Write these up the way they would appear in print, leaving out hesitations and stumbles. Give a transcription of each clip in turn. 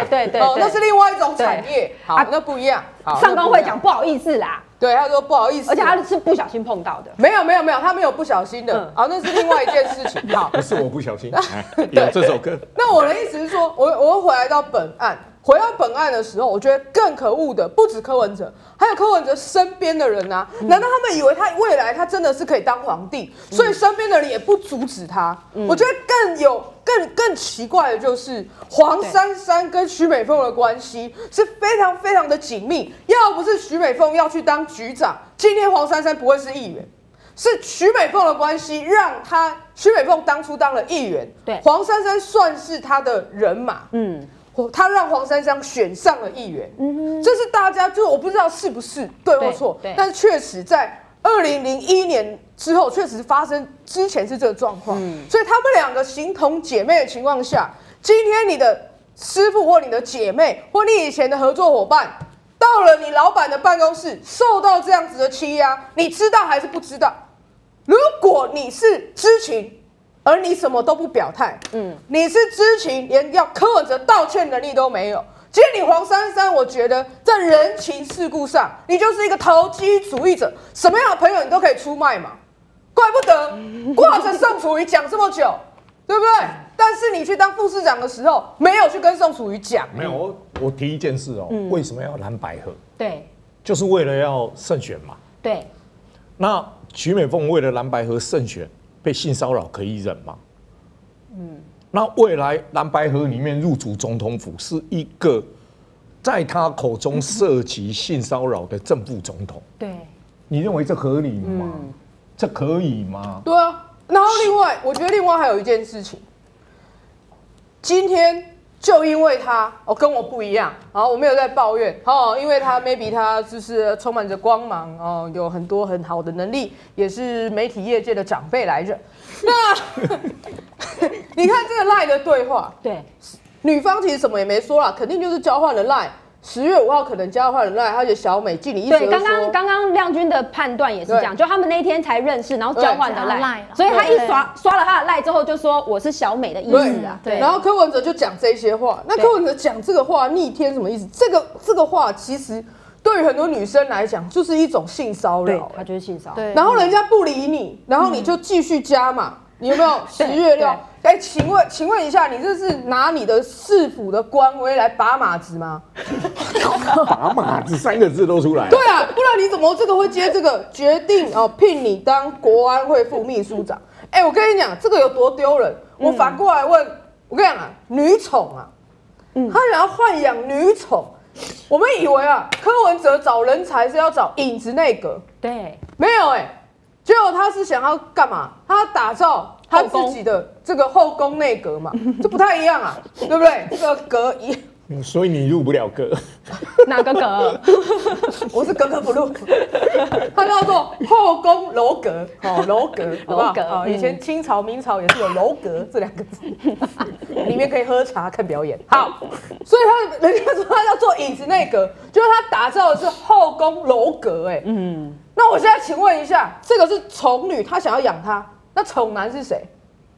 那是另外一种产业。好，那不一样。 上工会讲不好意思啦。 对，他说不好意思， 而且他是不小心碰到的。 没有，他没有不小心的。好，那是另外一件事情。好， 不是我不小心，有这首歌。 那我的意思是说，我回来到本案。回到本案的时候，我觉得更可恶的不止柯文哲，还有柯文哲身边的人啊！难道他们以为他未来他真的是可以当皇帝，所以身边的人也不阻止他？我觉得更奇怪的就是黄珊珊跟徐美凤的关系是非常非常的紧密。要不是徐美凤要去当局长，今天黄珊珊不会是议员。是徐美凤的关系让徐美凤当初当了议员，对，黄珊珊算是他的人马，他让黄珊珊选上了议员，这是大家就是我不知道是不是对或错，但是确实在2001年之后确实发生，之前是这个状况，所以他们两个形同姐妹的情况下，今天你的师傅或你的姐妹或你以前的合作伙伴，到了你老板的办公室受到这样子的欺压，你知道还是不知道？如果你是知情，而你什么都不表态，你是知情，连要柯文哲道歉能力都没有。今天你黄珊珊，我觉得在人情世故上，你就是一个投机主义者，什么样的朋友你都可以出卖嘛，怪不得挂着宋楚瑜讲这么久，对不对？但是你去当副市长的时候，没有去跟宋楚瑜讲。 没有，我提一件事哦，为什么要蓝白合？ 对， 就是为了要胜选嘛。 对， 那徐美凤为了蓝白合胜选，被性骚扰可以忍吗？那未来蓝白合里面入主总统府是一个在他口中涉及性骚扰的正副总统， 对， 你认为这合理吗？这可以吗？ 对啊。然后另外，我觉得另外还有一件事情，今天就因为他跟我不一样，我没有在抱怨因为他 maybe 他就是充满着光芒有很多很好的能力，也是媒体业界的长辈来着。那你看这个 LINE 的对话，对，女方其实什么也没说啦，肯定就是交换了 LINE。10月5号可能交换了 LINE， 而且小美进你一直对，刚刚亮君的判断也是这样，就他们那天才认识，然后交换的 LINE， 所以他一刷了他的 LINE之后就说我是小美的意思啊。 对，然后柯文哲就讲这些话，那柯文哲讲这个话逆天什么意思？这个话其实对于很多女生来讲就是一种性骚扰， 他就是性骚扰。 然后人家不理你，然后你就继续加嘛。你有没有10月6？请问一下，你这是拿你的市府的官威来把马子吗？ 把马子3个字都出来。 对啊，不然你怎么这个会接这个决定聘你当国安会副秘书长？我跟你讲，这个有多丢人？我反过来问，我跟你讲女宠他想要豢养女宠。我们以为柯文哲找人才是要找影子内阁，对，没有结果他是想要干嘛？他要打造他自己的这个后宫内阁嘛，这不太一样啊，对不对？这个阁所以你入不了阁。 哪个阁？ 我是格格不入。它叫做后宫楼阁，楼阁，好不好？以前清朝、明朝也是有楼阁这2个字，里面可以喝茶、看表演。好，所以人家说他要做影子内阁，就是他打造的是后宫楼阁，那我现在请问一下，这个是宠女，她想要养她，那宠男是谁？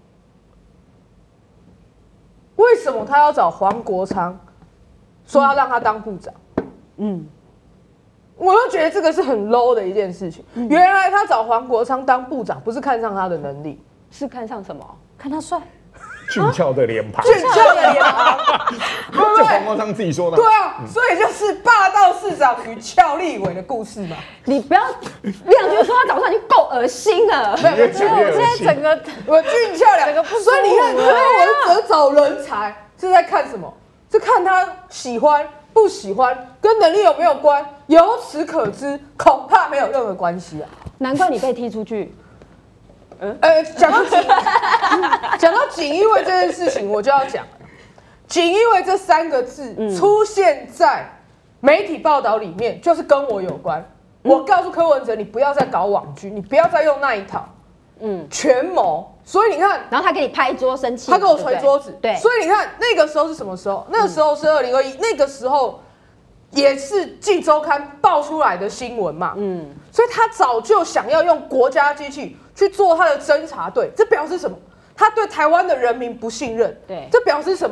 为什么他要找黄国昌，说要让他当部长？我就觉得这个是很 low 的一件事情。原来他找黄国昌当部长，不是看上他的能力， 是看上什么？看他帅。 俊俏的脸庞， 俊俏的脸庞，对不对？ 这黄国昌自己说的。 对啊，所以就是霸道市长与俏立委的故事嘛。 你不要，亮君说他早上已经够恶心了。 我现在整个俊俏两个不，所以你看柯文哲找人才是在看什么？是看他喜欢不喜欢，跟能力有没有关？由此可知，恐怕没有任何关系啊。 难怪你被踢出去。 讲到锦衣卫这件事情，我就要讲，锦衣卫这3个字出现在媒体报道里面，就是跟我有关。我告诉柯文哲，你不要再搞网军，你不要再用那一套，权谋。所以你看， 然后他给你拍桌生气， 他给我捶桌子， 对。 所以你看那个时候是什么时候？那个时候是2021，那个时候也是《镜周刊》爆出来的新闻嘛，所以他早就想要用国家机器去做他的侦查队，这表示什么？他对台湾的人民不信任，对，这表示什么？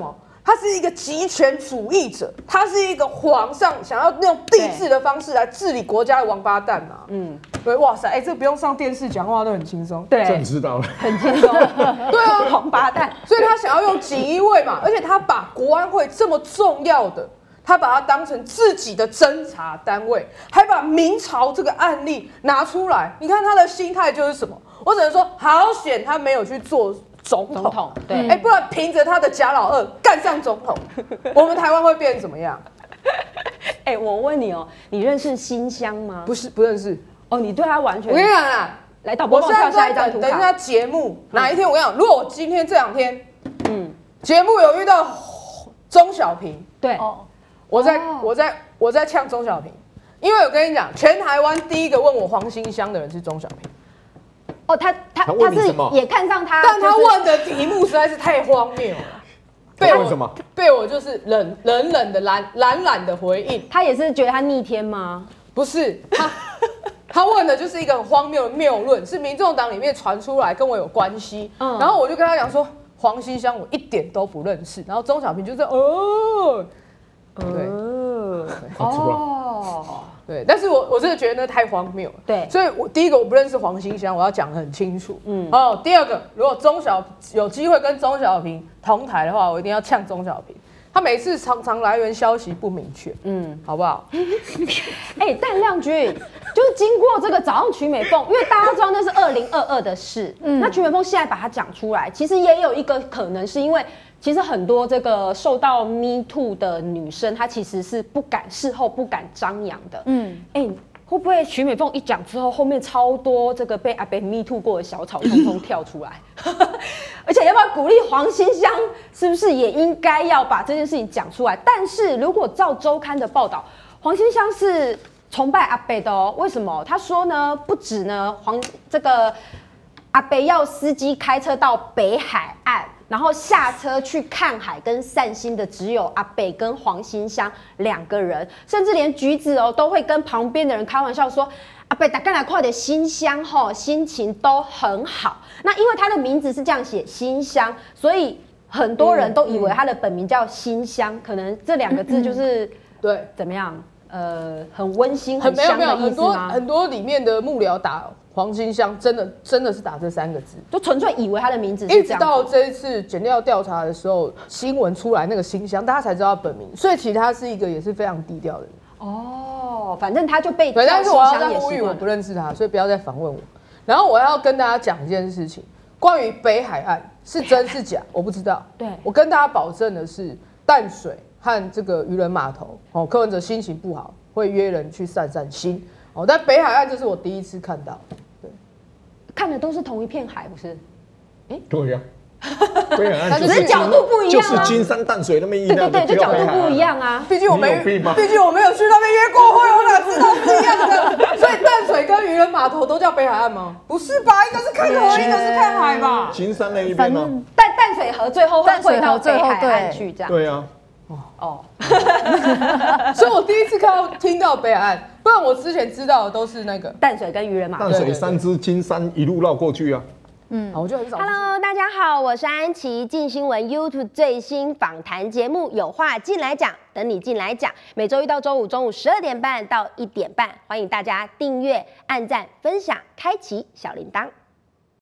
他是一个极权主义者，他是一个皇上想要用帝制的方式来治理国家的王八蛋嘛。对，哇塞，这不用上电视讲话都很轻松。 对， 朕知道了， 很轻松。 对啊， 王八蛋。 所以他想要用锦衣卫嘛，而且他把国安会这么重要的，他把它当成自己的侦查单位，还把明朝这个案例拿出来。你看他的心态就是什么？我只能说，好险他没有去做总统， 对， 不然凭着他的假老二干上总统，我们台湾会变成怎么样？ 我问你哦，你认识辛香吗？ 不认识。 哦，你对他完全…… 我跟你讲啦， 来导播帮我跳下一张图卡。 等一下节目哪一天我跟你讲，如果我今天这2天，节目有遇到钟小平， 对， 我在呛钟小平，因为我跟你讲，全台湾第一个问我黄馨香的人是钟小平。 哦，他是也看上他， 但他问的题目实在是太荒谬了。被我就是冷的懒的回应。 他也是觉得他逆天吗？ 不是，他问的就是一个很荒谬的谬论，是民众党里面传出来跟我有关系。然后我就跟他讲说，黄馨香我一点都不认识。然后钟小平就对，但是我真的觉得那太荒谬了。 对， 所以第一个我不认识黄馨香，我要讲得很清楚。第二个，如果有机会跟钟小平同台的话，我一定要呛钟小平。他每次常常来源消息不明确，好不好？ 但亮君就是经过这个早上曲美凤，因为大家知道那是2022的事，那曲美凤现在把它讲出来，其实也有一个可能是因为。其实很多这个受到 Me Too 的女生，她其实是事后不敢张扬的。会不会曲美凤一讲之后，后面超多这个被阿北 Me Too 过的小草通通跳出来？而且要不要鼓励黄馨香，是不是也应该要把这件事情讲出来？但是如果照周刊的报道，黄馨香是崇拜阿北的哦。为什么？他说呢，不止呢，这个阿北要司机开车到北海岸。然后下车去看海跟散心的只有阿北跟黄馨香2个人，甚至连橘子都会跟旁边的人开玩笑说：“阿北大概来快点馨香心情都很好。”那因为他的名字是这样写馨香，所以很多人都以为他的本名叫馨香，可能这2个字就是对怎么样？很温馨、很香的意思吗？ 很多里面的幕僚打黄馨香，真的是打这3个字， 就纯粹以为他的名字是这样。 一直到这一次检调调查的时候，新闻出来那个馨香，大家才知道他本名，所以其实他是一个也是非常低调的人。 反正他就被对，但是我要再呼吁，我不认识他，所以不要再访问我。然后我要跟大家讲一件事情，关于北海岸是真是假，我不知道。 对， 我跟大家保证的是，淡水和这个渔人码头，柯文哲心情不好，会约人去散散心。但北海岸这是我第一次看到，对， 看的都是同一片海，不是？ 对呀，北海岸只是角度不一样， 就是金山淡水那么一样， 对，就角度不一样啊。 毕竟我没有去那边约过会，我哪知道是一样的？所以淡水跟渔人码头都叫北海岸吗？不是吧？一个是看河，一个是看海吧？ 金山那一边呢？ 淡水河最后会汇到北海岸去，这样。 对啊。 所以我第一次听到北海岸，不然我之前知道的都是那个淡水跟渔人码头。 淡水3支金山一路绕过去啊。 我就很少。 Hello， 大家好，我是安琪，镜新闻 YouTube 最新访谈节目《有话进来讲》，等你进来讲，每周1到周5中午12点半到1点半，欢迎大家订阅、按赞、分享、开启小铃铛。